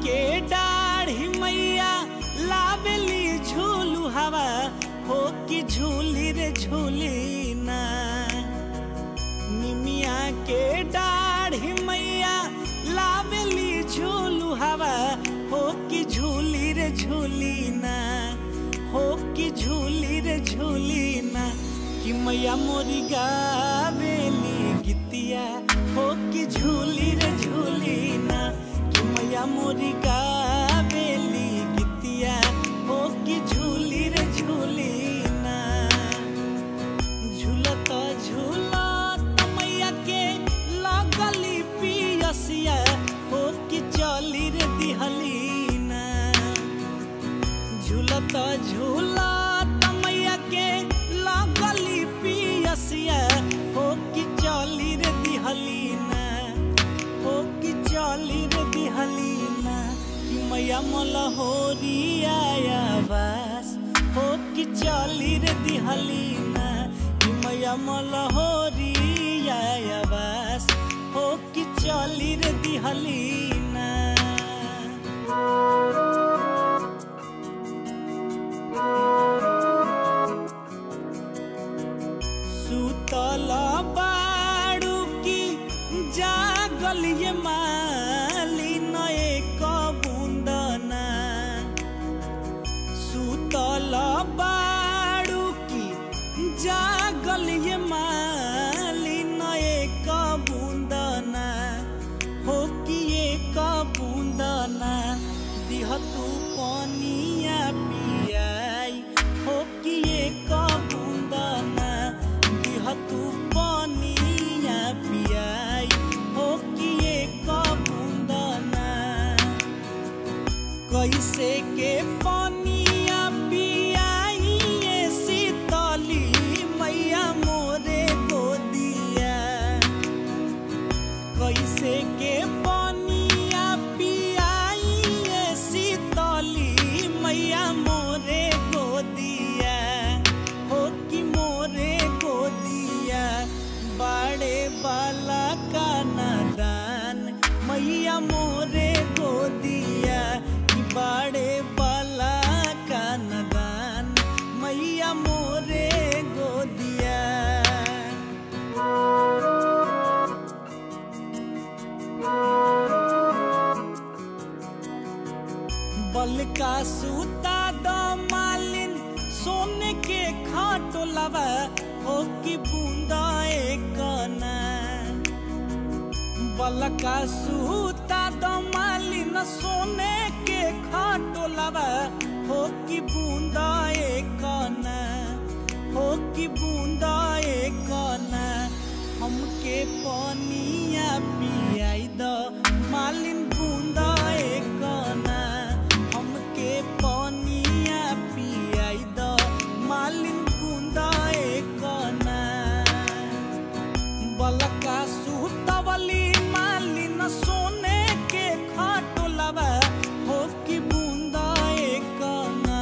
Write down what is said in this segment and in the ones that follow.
के डाढ़ी मैया लावेली झूलू हवा हो कि झूली रे झूली ना। निमिया के डाढ़ी मैया लावेली झूलू हवा हो कि झूली रे झूली ना, हो कि झूली रे झूली ना। कि मैया मोरी गावेली गीतिया हो कि झूली रे झूली ना। कि मैया मोरी गावेली गीतिया हो कि झूली रे झूली ना। झूलत झूलत मैया के लगली पियसिया हो कि चली रे दिहली ना। झूलत झूलत मैया के लगली पियसिया हो कि चली रे दिहली ना, हो कि चली रे दिहली ना। कि मैया मलहोरी आया बस हो कि चली रे दिहली ना। कि मैया मलहोरी आया बस हो कि चली रे दिहली ना। सुतल बाड़ू की जागल ये मालिन एक बूंदना। सुतल बाड़ू की जागल ये मालिन एक बूंदना हो कि एक बूंदना। दिह तू पनिया पियाई हो कि एक बूंदना। दिह तू पनिया पियाई हो कि एक बूंदना। कैसे के पनिया पियाई ये शीतली मैया मोरे गोदिया। कैसे के पनिया पियाई ये शीतली मैया मोरे गोदिया हो कि मोरे गोदिया। बाड़े बाला का नादान मैया मोरे गोदिया। कि बाड़े बाला का नादान मैया मोरे गोदिया। बल का सूता द मालिन सोने के खाटोलवा हो कि बूंदा एक ना। बल का सूता द मालिन सोने के खाटोलवा हो कि बूंदा एक ना, हो कि बूंदा एक ना। हमके पनिया पियाई द मालिन बूंदा एक ना। हमके पनिया पियाई द मालिन बूंदा एक ना। बलका सूतवली मालिन सोने के खाटोलवा हो कि बूंदा एक ना।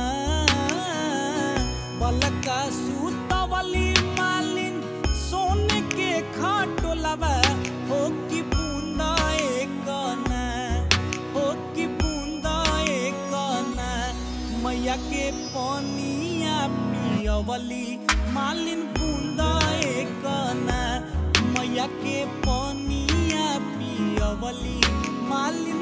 बलका सूतवली मालिन सोने के खाटोलवा हो कि बूंदा एक ना, हो कि बूंदा एक ना। मैया के पनिया पियवली मालिन बूंदा एक ना। मैया के पनिया पियवली मालिन